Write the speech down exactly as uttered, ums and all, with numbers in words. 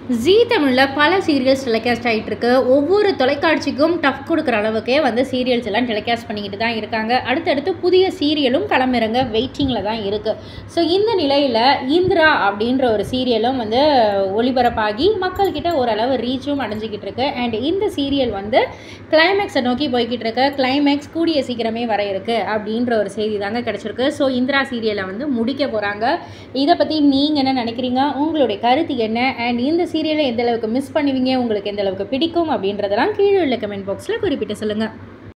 ஜீ தமிழ்ல பல serials telecast ஆகிட்டு இருக்கு. ஒவ்வொரு தொலைக்காட்சிக்கும் டஃப் கொடுக்குற அளவுக்கே வந்து சீரியல்ஸ் எல்லாம் டெலிகாஸ்ட் பண்ணிக்கிட்டு தான் இருக்காங்க. அடுத்தடுத்து புதிய சீரியலும் களமிறங்க வெயிட்டிங்கில் தான் இருக்குது. ஸோ இந்த நிலையில் இந்திரா அப்படின்ற ஒரு சீரியலும் வந்து ஒளிபரப்பாகி மக்கள்கிட்ட ஓரளவு ரீச்சும் அடைஞ்சிக்கிட்டு இருக்கு. அண்ட் இந்த சீரியல் வந்து கிளைமேக்ஸை நோக்கி போய்கிட்டு இருக்கு. கிளைமேக்ஸ் கூடிய சீக்கிரமே வர இருக்கு அப்படின்ற ஒரு செய்தி தாங்க கிடச்சிருக்கு. ஸோ இந்திரா சீரியலை வந்து முடிக்க போகிறாங்க. இதை பற்றி நீங்கள் என்ன நினைக்கிறீங்க? உங்களுடைய கருத்து என்ன? அண்ட் இந்த சீரியலை எந்த அளவுக்கு மிஸ் பண்ணுவீங்க, உங்களுக்கு எந்த அளவுக்கு பிடிக்கும் அப்படின்றதெல்லாம் கீழே உள்ள கமெண்ட் பாக்ஸில் குறிப்பிட்டு சொல்லுங்கள்.